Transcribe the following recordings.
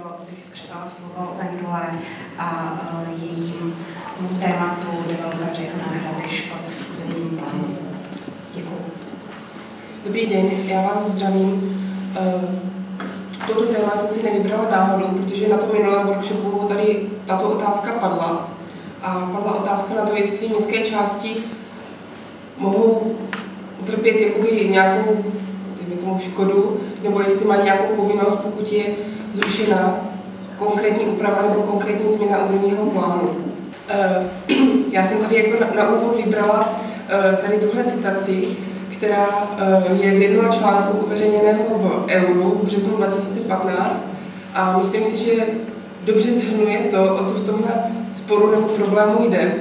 proto bych předala slovo Vendule a jejímu tématu developeři a náhrady škod v územním plánu. Děkuji. Dobrý den, já vás zdravím. Toto téma jsem si nevybrala náhodou, protože na tom minulém workshopu tady tato otázka padla. A padla otázka na to, jestli městské části mohou utrpět jakoby nějakou škodu, nebo jestli mají nějakou povinnost, pokud je zrušena konkrétní úprava nebo konkrétní změna územního plánu. Já jsem tady jako na úvod vybrala tady tuhle citaci, která je z jednoho článku uveřejněného v Euru v březnu 2015 a myslím si, že dobře shrnuje to, o co v tomhle sporu nebo problému jde.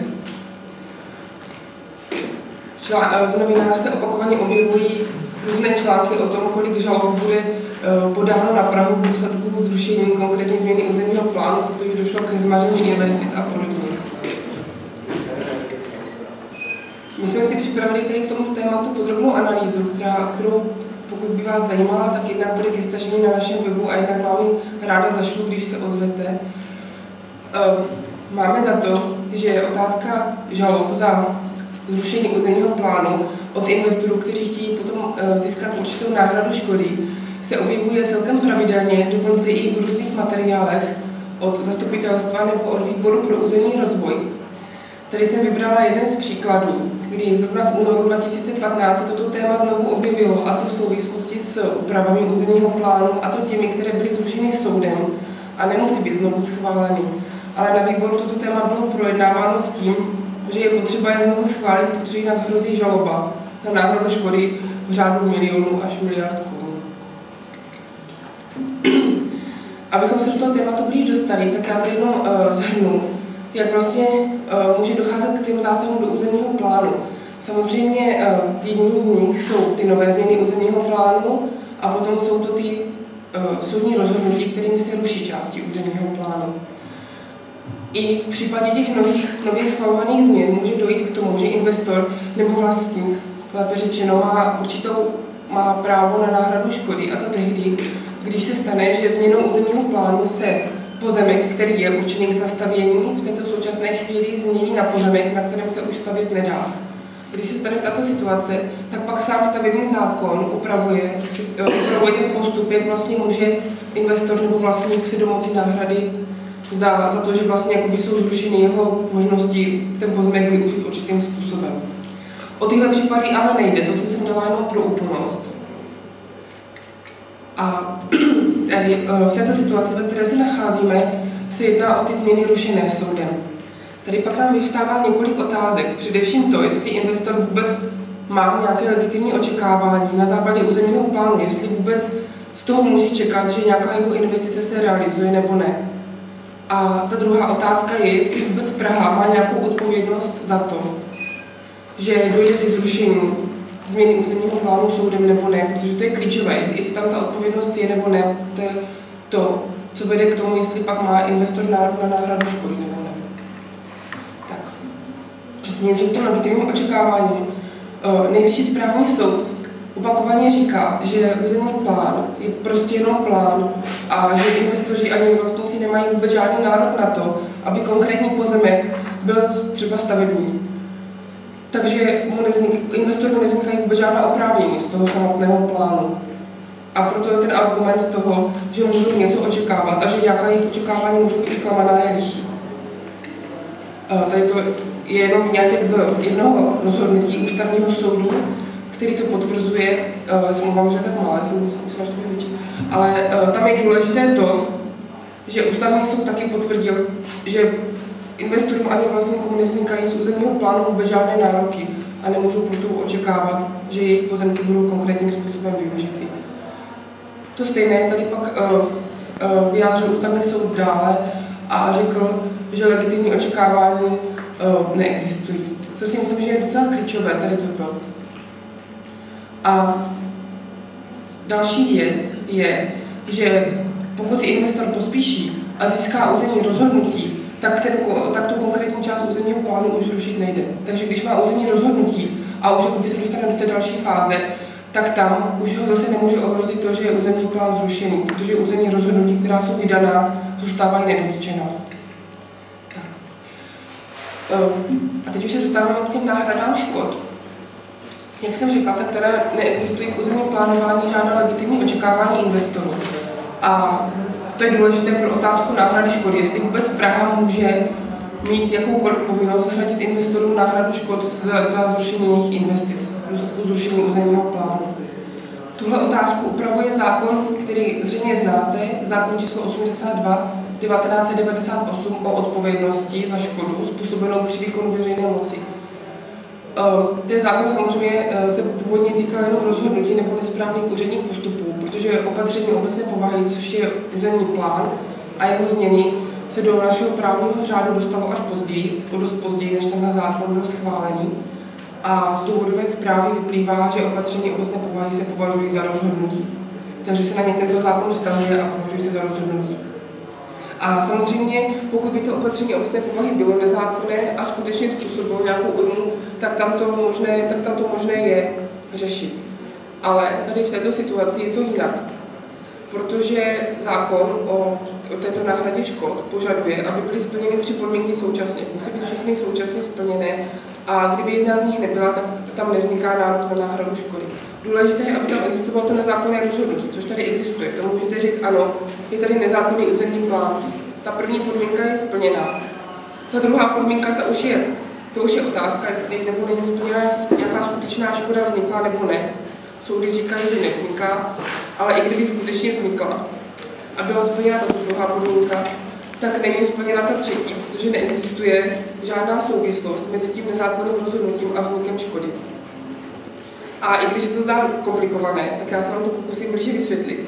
V novinách se opakovaně objevují různé články o tom, kolik žalob bude podáno na Prahu v důsledku zrušení konkrétní změny územního plánu, protože došlo ke zmaření investic a podobně. My jsme si připravili tady k tomu tématu podrobnou analýzu, kterou, pokud by vás zajímala, tak jednak bude ke stažení na našem webu a jednak vám ji ráda zašlu, když se ozvete. Máme za to, že otázka žalob za zrušení územního plánu od investorů, kteří chtějí potom získat určitou náhradu škody, se objevuje celkem pravidelně, dokonce i v různých materiálech od zastupitelstva nebo od výboru pro územní rozvoj. Tady jsem vybrala jeden z příkladů, kdy zrovna v únoru 2015 toto téma znovu objevilo, a to v souvislosti s úpravami územního plánu, a to těmi, které byly zrušeny soudem a nemusí být znovu schváleny. Ale na výboru toto téma bylo projednáváno s tím, že je potřeba je znovu schválit, protože jinak hrozí žaloba na náhradu škody v řádu milionů až miliard korun. Abychom se do toho tématu blíž dostali, tak já tady jenom shrnu, jak vlastně může docházet k těm zásahům do územního plánu. Samozřejmě jedním z nich jsou ty nové změny územního plánu a potom jsou to ty soudní rozhodnutí, kterými se ruší části územního plánu. I v případě těch nově schvalovaných změn může dojít k tomu, že investor nebo vlastník, lépe řečeno, má právo na náhradu škody, a to tehdy, když se stane, že změnou územního plánu se pozemek, který je určený k zastavění, v této současné chvíli změní na pozemek, na kterém se už stavět nedá. Když se stane tato situace, tak pak sám stavební zákon upravuje ten postup, jak vlastně může investor nebo vlastník si domoci náhrady za to, že vlastně jsou zrušeny jeho možnosti ten pozemek využít určitým způsobem. O tyhle případy ale nejde, to jsem sem dala jenom pro úplnost. A tady v této situaci, ve které se nacházíme, se jedná o ty změny rušené soudem. Tady pak nám vyvstává několik otázek. Především to, jestli investor vůbec má nějaké legitimní očekávání na základě územního plánu, jestli vůbec z toho může čekat, že nějaká jeho investice se realizuje nebo ne. A ta druhá otázka je, jestli vůbec Praha má nějakou odpovědnost za to, že dojde k zrušení změny územního plánu soudem nebo ne, protože to je klíčové, jestli tam ta odpovědnost je nebo ne, to je to, co vede k tomu, jestli pak má investor nárok na náhradu škody nebo ne. Tak, jenže k těm legitimním očekáváním Nejvyšší správní soud opakovaně říká, že územní plán je prostě jenom plán a že investoři ani vlastníci nemají vůbec žádný nárok na to, aby konkrétní pozemek byl třeba stavební. Takže investorům nevznikají vůbec žádná oprávnění z toho samotného plánu. A proto je ten argument toho, že můžou něco očekávat a že nějaká jejich očekávání můžou být zklamaná, je lichý. Tady to je jenom nějaké z jednoho rozhodnutí ústavního soudu, který to potvrzuje. Jsem mluvám, že je tak malé, jsem myslela, že to je větší. Ale tam je důležité to, že ústavní soud taky potvrdil, že investorům ani vlastníkům nevznikají z územního plánu vůbec žádné nároky a nemůžou proto očekávat, že jejich pozemky budou konkrétním způsobem využity. To stejné tady pak vyjádřil ústavní soud dále a řekl, že legitimní očekávání neexistují. To si myslím, že je docela klíčové tady toto. A další věc je, že pokud si investor pospíší a získá územní rozhodnutí, tak tu konkrétní část územního plánu už zrušit nejde. Takže když má územní rozhodnutí a už by se dostane do té další fáze, tak tam už ho zase nemůže ohrozit to, že je územní plán zrušený, protože územní rozhodnutí, která jsou vydaná, zůstávají nedotčená. A teď už se dostáváme k těm náhradám škod. Jak jsem řekla, tak teda neexistují v územním plánování žádná legitimní očekávání investorů. A to je důležité pro otázku náhrady škody, jestli vůbec Praha může mít jakoukoliv povinnost zahradit investorům náhradu škod za zrušení jejich investic, v zrušení územního plánu. Tuhle otázku upravuje zákon, který zřejmě znáte, zákon číslo 82 1998 o odpovědnosti za škodu způsobenou při výkonu veřejné moci. Ten zákon samozřejmě se původně týká jenom rozhodnutí nebo nesprávných úředních postupů, protože opatření obecné povahy, což je územní plán a jeho změny, se do našeho právního řádu dostalo až později, dost později, než tenhle zákon byl schválený. A z důvodové zprávy vyplývá, že opatření obecné povahy se považují za rozhodnutí. Takže se na ně tento zákon vztahuje a považují se za rozhodnutí. A samozřejmě, pokud by to opatření obecné povahy bylo nezákonné a skutečně způsobilo nějakou újmu, tak tam to možné je řešit. Ale tady v této situaci je to jinak. Protože zákon o této náhradě škod požaduje, aby byly splněny 3 podmínky současně. Musí být všechny současně splněné a kdyby jedna z nich nebyla, tak tam nevzniká nárok na náhradu škody. Důležité je, aby tam existovalo to nezákonné rozhodnutí, což tady existuje. To můžete říct, ano, je tady nezákonný územní plán. Ta první podmínka je splněná. Ta druhá podmínka, to už je otázka, jestli nebo není splněná, jestli nějaká skutečná škoda vznikla nebo ne. Soudy říkají, že nevzniká, ale i kdyby skutečně vznikla a byla splněna ta druhá podmínka, tak není splněna ta třetí, protože neexistuje žádná souvislost mezi tím nezákonným rozhodnutím a vznikem škody. A i když je to zdá komplikované, tak já se vám to pokusím blíže vysvětlit.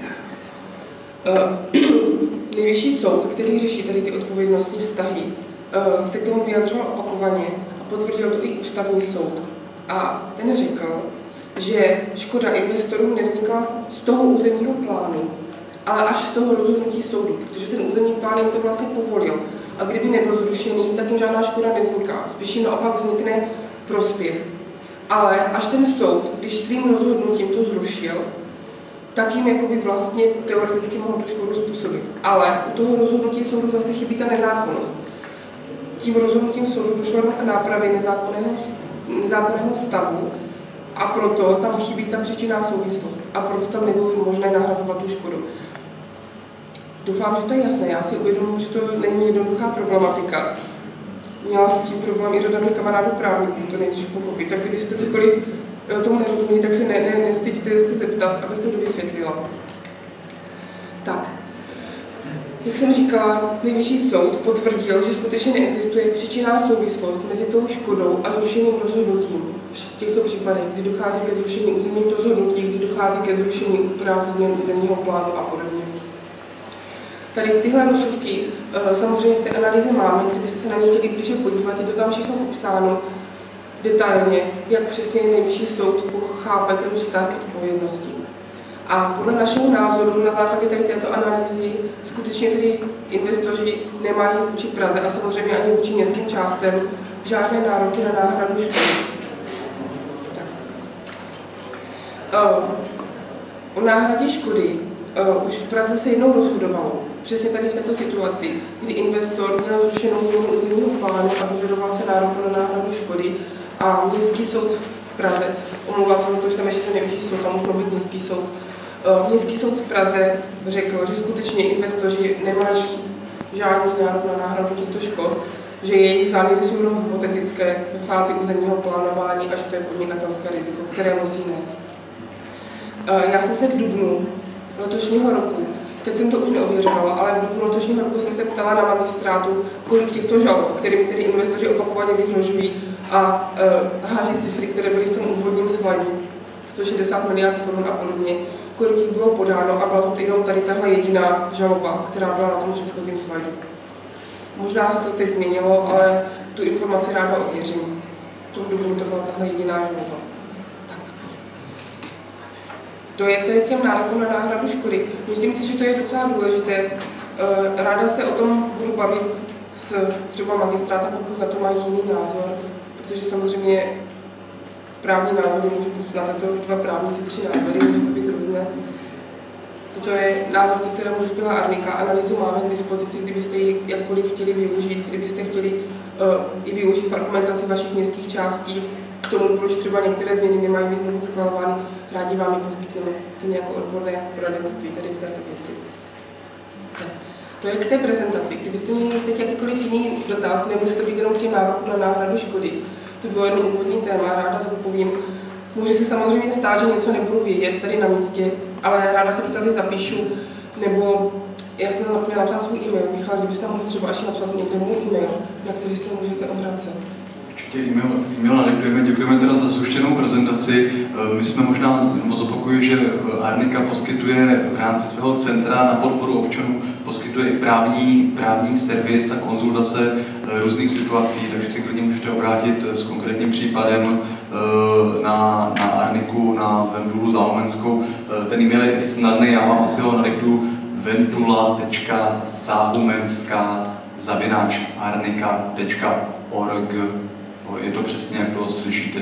Nejvyšší soud, který řeší tady ty odpovědnostní vztahy, se k tomu vyjadřoval opakovaně a potvrdil to i ústavní soud. A ten řekl, že škoda investorům nevznikla z toho územního plánu, ale až z toho rozhodnutí soudu, protože ten územní plán jim to vlastně povolil. A kdyby nebyl zrušený, tak jim žádná škoda nevzniká. Spíš jim naopak vznikne prospěch. Ale až ten soud, když svým rozhodnutím to zrušil, tak jim jakoby vlastně teoreticky mohl tu škodu způsobit. Ale u toho rozhodnutí soudu zase chybí ta nezákonnost. Tím rozhodnutím soudu došlo k nápravě nezákonného stavu a proto tam chybí ta příčinná souvislost. A proto tam nebylo možné nahrazovat tu škodu. Doufám, že to je jasné. Já si uvědomuji, že to není jednoduchá problematika. Měla s tím problém i řada mých kamarádů právníků, to nejdřív pochopit. Tak kdybyste cokoliv tomu nerozuměli, tak se nestyďte se zeptat, abych to dovysvětlila. Tak, jak jsem říkala, nejvyšší soud potvrdil, že skutečně neexistuje příčinná souvislost mezi tou škodou a zrušeným rozhodnutím. V těchto případech, kdy dochází ke zrušení územních rozhodnutí, kdy dochází ke zrušení úprav změn územního plánu a podobně. Tady tyhle rozsudky samozřejmě v té analýze máme, kdybyste se na ně chtěli blíže podívat, je to tam všechno popsáno detailně, jak přesně nejvyšší soud chápe ten vztah odpovědnosti. A podle našeho názoru na základě tady této analýzy skutečně tedy investoři nemají vůči Praze a samozřejmě ani vůči městským částem žádné nároky na náhradu škody. O náhradě škody už v Praze se jednou rozhodovalo. Přesně tady v této situaci, kdy investor měl zrušenou změnu územního plánu a vyžadoval se nárok na náhradu škody a městský soud v Praze, omlouvám se, protože tam ještě ten nejvyšší soud, tam už byl být městský soud. Městský soud v Praze řekl, že skutečně investoři nemají žádný nárok na náhradu těchto škod, že jejich záměry jsou jenom hypotetické ve fázi územního plánování a že to je podnikatelské riziko, které musí nést. Já jsem se v dubnu letošního roku, teď jsem to už neověřovala, ale v dubnu letošního roku jsem se ptala na magistrátu, kolik těchto žalob, kterými tedy investoři opakovaně vyhrožují a háží cifry, které byly v tom úvodním slajdu, 160 miliard korun a podobně, kolik jich bylo podáno a byla to jenom tady tahle jediná žaloba, která byla na tom předchozím slajdu. Možná se to teď změnilo, ale tu informaci ráda ověřím. V tom dubnu to byla tahle jediná žaloba. To je tedy těm nárokům na náhradu škody. Myslím si, že to je docela důležité. Ráda se o tom budu bavit s třeba magistrátem, pokud na to mají jiný názor, protože samozřejmě právní názory, může být na tato 2 právníci 3 názory, může to být různé. Toto je názor, ke kterému dospěla Arnika. Analýzu máme k dispozici, kdybyste ji jakkoliv chtěli využít, kdybyste chtěli i využít v argumentaci vašich městských částí, k tomu, proč třeba některé změny nemají být znovu schvalovány, rádi vám ji poskytneme, stejně jako odborné poradenství tady v této věci. To je k té prezentaci. Kdybyste měli teď jakýkoliv jiný dotaz, nemusí to být jenom k těm nárokům na náhradu škody. To bylo jenom úvodní téma, ráda zodpovím. Může se samozřejmě stát, že něco nebudu vědět tady na místě, ale ráda si dotazy zapíšu, nebo já jsem zapomněla napsat svůj e-mail. Michal, kdybyste mohl třeba ještě napsat někde můj e-mail, na který se můžete obracet. Určitě e-mail nadiktujeme, děkujeme teda za zhuštěnou prezentaci. My jsme možná, zopakuju, že Arnika poskytuje v rámci svého centra na podporu občanů, poskytuje i právní servis a konzultace různých situací, takže si klidně můžete obrátit s konkrétním případem na Arniku, na Vendulu Záhumenskou. Ten e-mail je snadný, já vám asi ho nadiktuju: vendula.zahumenská@arnika.org. Je to přesně, jak to slyšíte,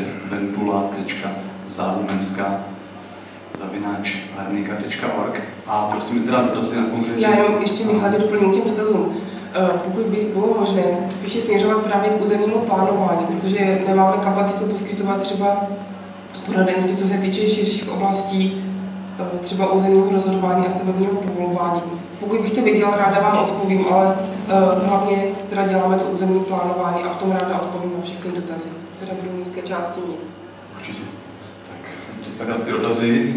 vendula.zahumenská@arnika.org. A prosím teda dotazy na konkrétní. Já jenom ještě Michal doplním těm dotazům. Pokud by bylo možné spíše směřovat právě k územnímu plánování, protože nemáme kapacitu poskytovat třeba poradenství, co se týče širších oblastí, třeba územního rozhodování a stavebního povolování. Pokud bych to věděla, ráda vám odpovím, ale hlavně teda děláme to územní plánování a v tom ráda odpovím na všechny dotazy, které budou nízké části mít. Určitě. Tak ty dotazy.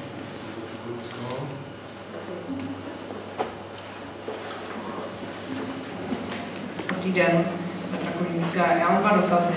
Dobrý den, Petra Kolínská. Já mám 2 dotazy.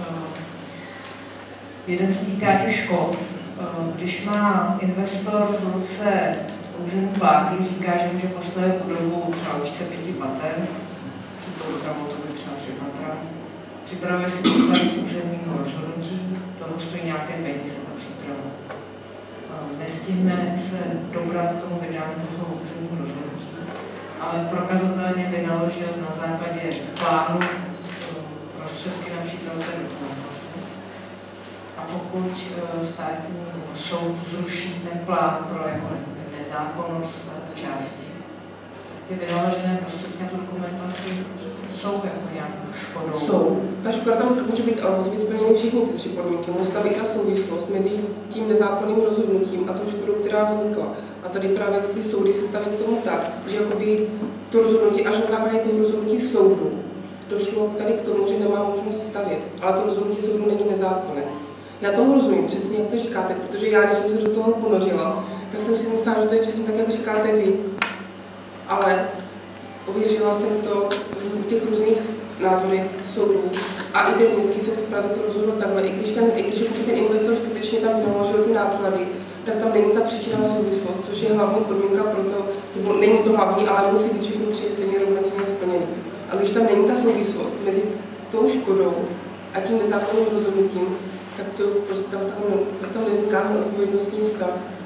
Jeden se týká těch škod. Když má investor v ruce územní plán, který říká, že může postavit budovu třeba výšce 5 pater, před tou programou to bude třeba 3 patra, připravuje si podklad územního rozhodnutí, toho stojí nějaké peníze na přípravu. Nestihne se dobrat k tomu vydání toho územního rozhodnutí, ale prokazatelně vynaložil na základě plánu prostředky na přípravu té dokumentace. A pokud státní soud zruší ten plán pro jako nezákonnost této části, tak ty vynaložené prostředky na tu dokumentaci přece jsou jako nějakou škodou. Jsou. Ta škoda tam může být, ale musí být splněny všechny ty 3 podmínky. Musí tam být ta souvislost mezi tím nezákonným rozhodnutím a tou škodou, která vznikla. A tady právě ty soudy se staví k tomu tak, že jakoby to rozhodnutí až na základě toho rozhodnutí soudu došlo tady k tomu, že nemá možnost stavět, ale to rozhodnutí soudu není nezákonné. Já tomu rozumím, přesně jak to říkáte, protože já, když jsem se do toho ponořila, tak jsem si myslela, že to je přesně tak, jak říkáte vy. Ale ověřila jsem to v těch různých názorech soudů a i ten městský soud v Praze to rozhodl takhle. I když ten investor skutečně tam vynaložil ty náklady, tak tam není ta příčinná souvislost, což je hlavní podmínka pro to, nebo není to hlavní, ale musí být všechny 3 stejně rovnocenně splněny. A když tam není ta souvislost mezi tou škodou a tím nezákonným rozhodnutím, tak to prostě tam nevzniká odpovědnostní vztah.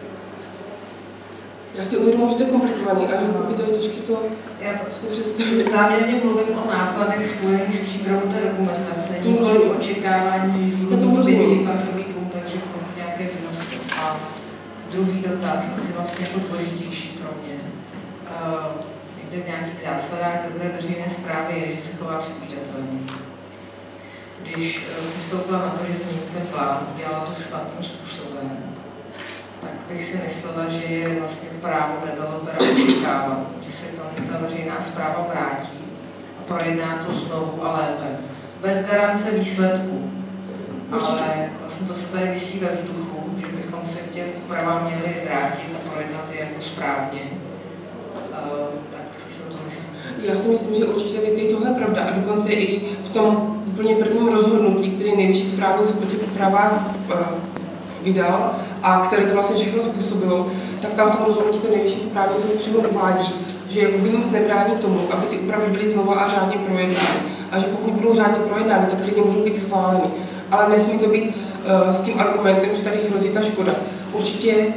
Já si uvědomuji, že to je komplikovaný, ale to je těžké to si představit. Záměrně mluvím o nákladech spojených s přípravou té dokumentace, nikoliv očekávání, že budu mít 5patrový dům, takže nějaké výnosy. A druhý dotaz, asi vlastně jako důležitější pro mě. Někde v nějakých zásadách dobré veřejné správy je, že se chová předvídatelně. Když přistoupila na to, že změní ten plán, udělala to špatným způsobem, tak bych si myslela, že je vlastně právo developera očekávat, že se tam ta veřejná správa vrátí a projedná to znovu a lépe. Bez garance výsledků. Ale vlastně to, co tady visí ve vzduchu, že bychom se k těm úpravám měli vrátit a projednat je jako správně, tak co si o to myslím? Já si myslím, že určitě je tohle pravda a dokonce i v tom úplně prvním rozhodnutí, který Nejvyšší správní soud po těch úpravách vydal a které to vlastně všechno způsobilo, tak tam v tom rozhodnutí to Nejvyšší správní soud přímo uvádí, že jakoby nic nebrání tomu, aby ty úpravy byly znova a řádně projednány. A že pokud budou řádně projednány, tak klidně můžou být schváleny. Ale nesmí to být s tím argumentem, že tady hrozí ta škoda. Určitě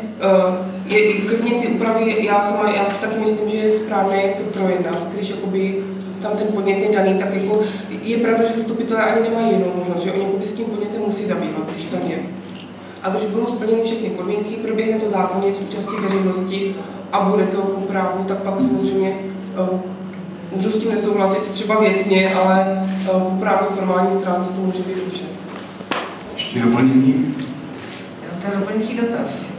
je klidně ty úpravy, já si taky myslím, že je správné to projednat, když jakoby tam ten podnět je daný, tak jako je pravda, že zastupitelé ani nemají jinou možnost, že oni s tím podnětem musí zabývat, když tam je. A když budou splněny všechny podmínky, proběhne to zákonně z účastí veřejnosti a bude to po právu, tak pak samozřejmě můžu s tím nesouhlasit třeba věcně, ale po právní formální stránce to může být dobře. Ještě doplnění? Ten doplňující dotaz.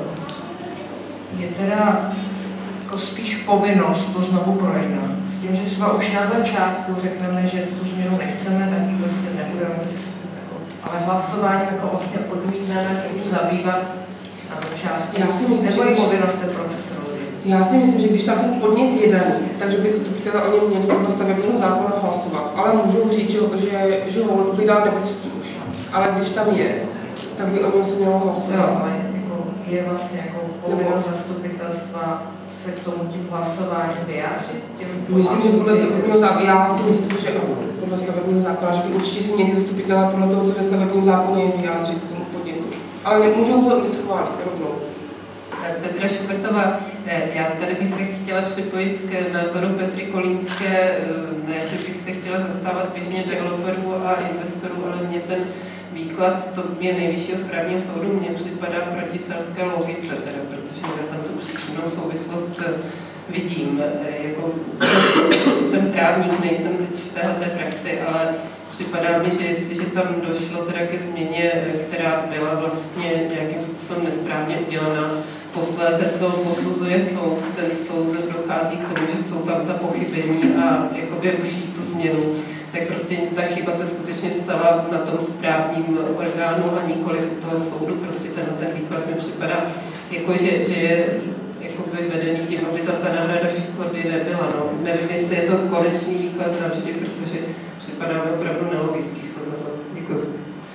Je teda jako spíš povinnost to znovu projednat. S tím, že třeba už na začátku řekneme, že tu změnu nechceme, tak ji prostě nebudeme. Ale hlasování jako vlastně odmítneme se tím zabývat na začátku. Já si myslím, nebo je povinnost ten proces rozjet. Já si myslím, že když tam ten podnět je daný, takže by zastupitelé o něm měli podle stavebního zákona hlasovat. Ale můžou říct, že ho vydát nepustí už. Ale když tam je, tak by o něm se mělo hlasovat. Jo, ale jako je vlastně jako povinnost zastupitelstva se k tomu tím hlasováním vyjádřit? Myslím, že podle stavebního zákona, já si myslím, že ano, podle stavebního zákona, že by určitě si měli zastupitelé podle toho, co ve stavebním zákoně je vyjádřit k tomu podnětu. Ale nemůžou ho neschválit rovnou. Petra Šubertová, já tady bych se chtěla připojit k názoru Petry Kolínské, ne, že bych se chtěla zastávat běžně developerů a investorů, ale mě ten výklad mě Nejvyššího správního soudu mě připadá proti selské logice, teda, protože já tam tu příčinnou souvislost vidím. Jako, jsem právník, nejsem teď v této praxi, ale připadá mi, že jestliže tam došlo teda ke změně, která byla vlastně nějakým způsobem nesprávně udělaná, posléze to posuzuje soud, ten soud dochází k tomu, že jsou tam ta pochybení a jakoby ruší tu změnu, tak prostě ta chyba se skutečně stala na tom správním orgánu a nikoliv u toho soudu, prostě ten výklad mi připadá, jako, že je jakoby vedený tím, aby tam ta náhrada škody nebyla. No. Nevím, jestli je to konečný výklad navždy, protože připadá mi opravdu nelogický v tomto. Děkuji.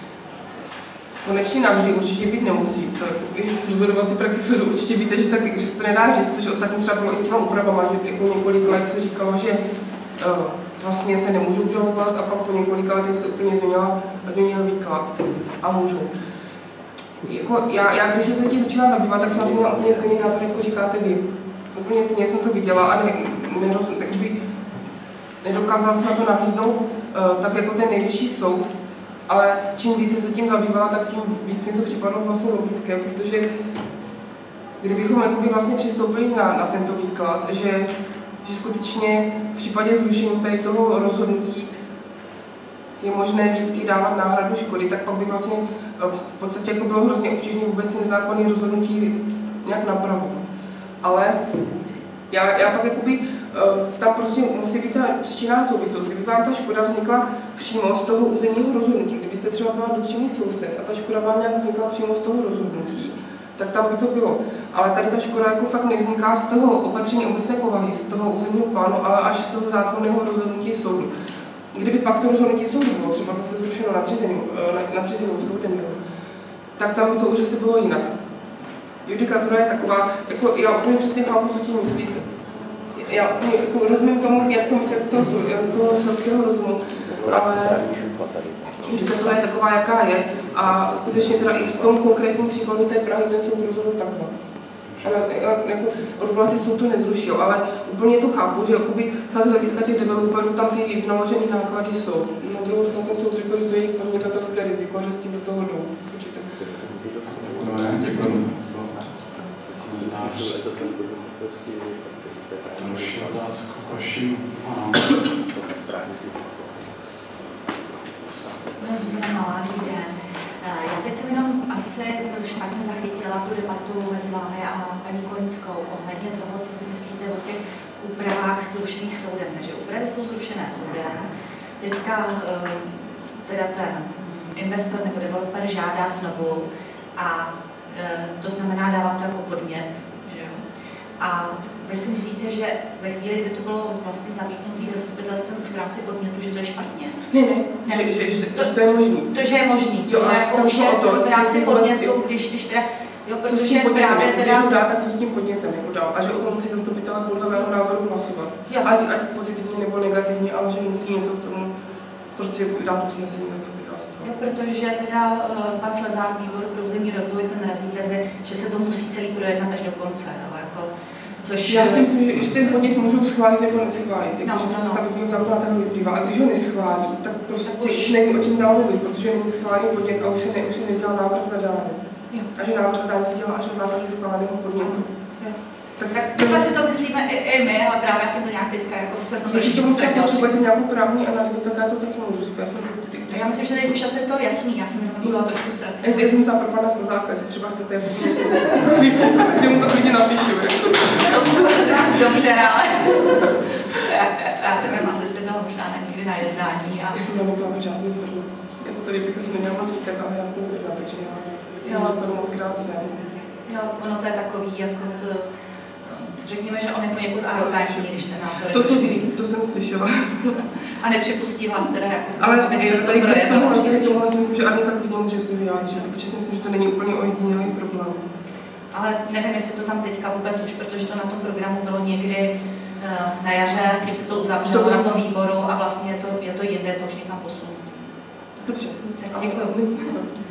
Konečně navždy určitě být nemusí. To rozhodovací praxi soudu určitě víte, že se to nedá říct, což ostatně třeba bylo i s těma úpravama, že jako několik let se říkalo, že vlastně se nemůžou žalovat a pak po několika letech se úplně změnil výklad a můžou. Jako já když jsem se tím začala zabývat, tak jsem měla úplně stejný názor, jako říkáte vy. Úplně stejně jsem to viděla a nedokázala jsem na to nahlídnout tak jako ten Nejvyšší soud. Ale čím víc jsem se tím zabývala, tak tím víc mi to připadlo vlastně logické, protože kdybychom vlastně přistoupili na tento výklad, že skutečně v případě zrušení tady toho rozhodnutí je možné vždycky dávat náhradu škody, tak pak by vlastně v podstatě jako bylo hrozně obtížné vůbec ty nezákonné rozhodnutí nějak napravovat. Ale já pak jakoby, tam prostě musí být ta příčinná souvislost. Kdyby vám ta škoda vznikla přímo z toho územního rozhodnutí, kdybyste třeba byla dotčený soused a ta škoda vám nějak vznikla přímo z toho rozhodnutí, tak tam by to bylo. Ale tady ta škoda jako fakt nevzniká z toho opatření obecné povahy, z toho územního plánu, ale až z toho zákonného rozhodnutí soudu. Kdyby pak to rozhodnutí soudu bylo třeba zase zrušeno nadřízeným soudem, tak tam by to už asi bylo jinak. Judikatura je taková, jako já úplně přesně chápu, co tím myslíte. Já úplně jako rozumím tomu, jak to myslet z toho selského rozumu, ale judikatura je taková, jaká je. A skutečně teda i v tom konkrétním případu té Prahy ten soud rozhodl takhle. Jako odvolací soud to nezrušil, ale úplně to chápu, že jakoby fakt z hlediska těch developerů tam ty vynaložené náklady jsou. Na druhou stranu ten soud řekl, že to je jejich podnikatelské riziko, že s tím do toho jdou. Děkuji za komentář. Další otázku k vašim. Zuzana Malá, dobrý den. Já teď jsem jenom asi špatně zachytila tu debatu mezi vámi a paní Kolínskou ohledně toho, co si myslíte o těch úpravách zrušených soudem. Takže úpravy jsou zrušené soudem. Teďka teda ten investor nebo developer žádá znovu a to znamená, dává to jako podnět. Že jo? A vy si myslíte, že ve chvíli, kdy to bylo vlastně zamítnutý zastupitelstvem už v rámci podnětu, že to je špatně? Ne, že to je možný. To, že je možný, jo, že jako už je v rámci podnětu, když teda, jo, protože právě teda... Když ho dá, tak co s tím podnětem jako dál. A že o tom musí zastupitelé podle mého názoru hlasovat. Ať pozitivně nebo negativně, ale že musí něco k tomu prostě dát usnesení zastupitelstva. Jo, protože teda pan Slezář z výboru pro územní rozvoj ten razí tezi, že se to musí celý projednat až do konce. Jo, jako, Což... Já si myslím, že ten podnět můžou schválit nebo neschválit, takže to stavebního zákona tak vyplývá. A když ho neschválí, tak prostě už není o čem dál mluvit, protože není schválený podnět a už se nedělá návrh zadání. A že návrh zadání se dělá až na základě schváleného podnětu. Tak takhle si to myslíme i my, ale právě já jsem to nějak teďka jako se to trošičku ztratila. Když potřebujete nějakou právní analýzu, tak já to taky můžu. Já myslím, že teď už asi to jasný, já jsem jenom byla trošku ztracená. Já jsem myslela pro pana Slzáka, jestli třeba chcete něco větší, takže mu to klidně napíšu. Dobře, ale já nevím, asi jste byla možná někdy na jednání. Já jsem tam nebyla, protože já jsem zvrhla. Já to tady bych asi neměla moc říkat, ale já jsem zvrhla, takže já jsem dostala moc krát sem. Jo, ono to je takový, jako to, řekněme, že on je poněkud arrogantní, když ten názor je to jsem slyšela. A nepřipustí vás teda, jako to, ale abyste to projevila. Ale já si myslím, že Arnika klidně může se vyjádřit, protože si myslím, že to není úplně ojedinělý problém. Ale nevím, jestli to tam teďka vůbec už, protože to na tom programu bylo někdy na jaře, když se to uzavřelo na tom výboru a vlastně je to jinde, to už někam posunuté. Dobře. Tak děkuju.